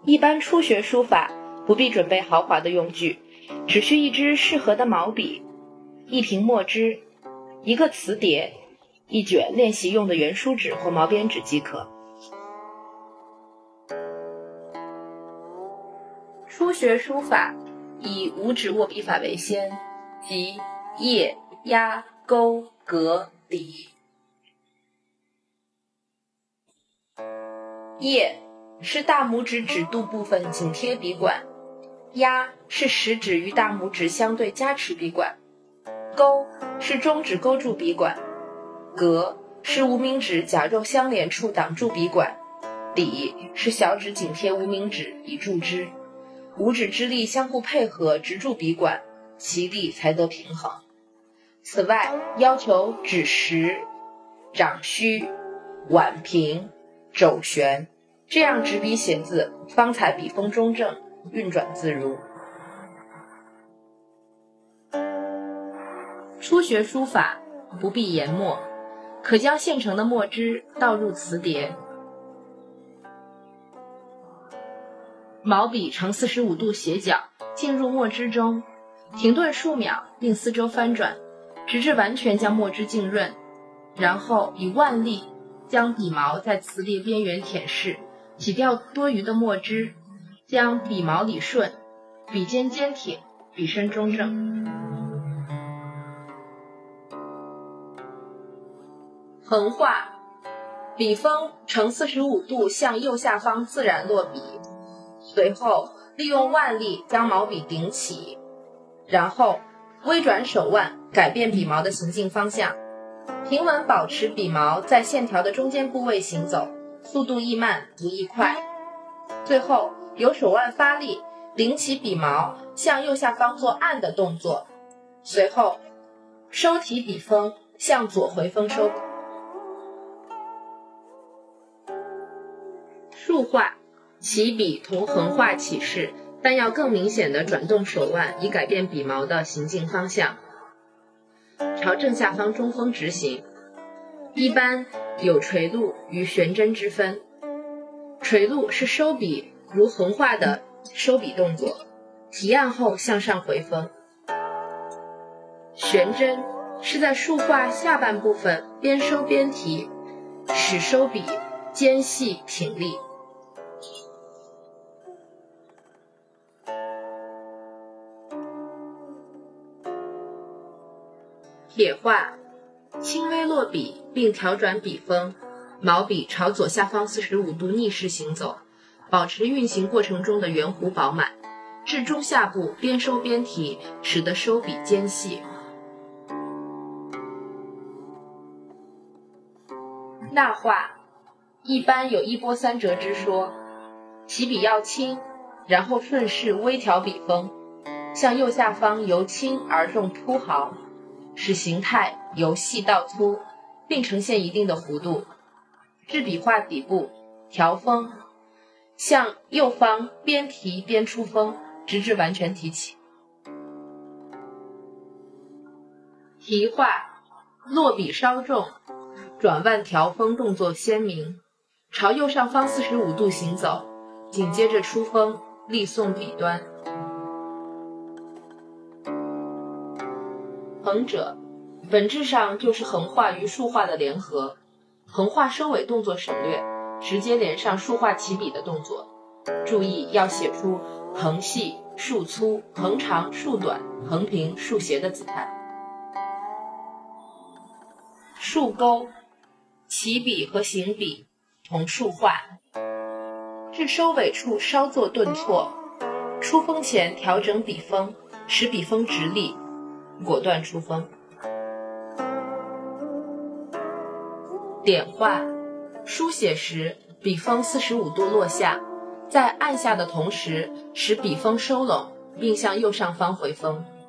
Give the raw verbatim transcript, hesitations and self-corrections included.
一般初学书法不必准备豪华的用具，只需一支适合的毛笔、一瓶墨汁、一个瓷碟、一卷练习用的圆书纸或毛边纸即可。初学书法以五指握笔法为先，即叶、压、勾、格、底。叶是大拇指指肚部分紧贴笔管，压是食指与大拇指相对夹持笔管，勾是中指勾住笔管，格是无名指甲肉相连处挡住笔管，底是小指紧贴无名指以助之，五指之力相互配合直住笔管，其力才得平衡。此外，要求指实、掌虚、腕平、肘旋，这样执笔写字方才笔锋中正，运转自如。初学书法不必研墨，可将现成的墨汁倒入瓷碟，毛笔呈四十五度斜角进入墨汁中，停顿数秒并四周翻转，直至完全将墨汁浸润，然后以腕力将笔毛在瓷碟边缘舔舐，挤掉多余的墨汁，将笔毛理顺，笔尖坚挺，笔身中正。横画，笔锋呈四十五度向右下方自然落笔，随后利用腕力将毛笔顶起，然后微转手腕改变笔毛的行进方向，平稳保持笔毛在线条的中间部位行走，速度亦慢不亦快。最后由手腕发力顶起笔毛向右下方做按的动作，随后收提笔锋向左回锋收笔。竖画，起笔同横画起势，但要更明显地转动手腕以改变笔毛的行进方向，朝正下方中锋直行。一般有垂录与悬针之分，垂录是收笔如横画的收笔动作，提按后向上回锋。悬针是在竖画下半部分边收边提，使收笔尖细挺立。撇画，轻微落笔并调转笔锋，毛笔朝左下方四十五度逆势行走，保持运行过程中的圆弧饱满，至中下部边收边提，使得收笔尖细。捺画，一般有一波三折之说，起笔要轻，然后顺势微调笔锋，向右下方由轻而重凸毫，使形态由细到粗，并呈现一定的弧度。至笔画底部调锋，向右方边提边出锋，直至完全提起。提画，落笔稍重，转腕调锋动作鲜明，朝右上方四十五度行走，紧接着出锋，立送笔端。横者本质上就是横画与竖画的联合，横画收尾动作省略，直接连上竖画起笔的动作。注意要写出横细、竖粗、横长、竖短、横平、竖斜的姿态。竖钩，起笔和行笔同竖画，至收尾处稍作顿挫，出锋前调整笔锋，使笔锋直立，果断出锋。点画，书写时笔锋四十五度落下，在按下的同时使笔锋收拢，并向右上方回锋。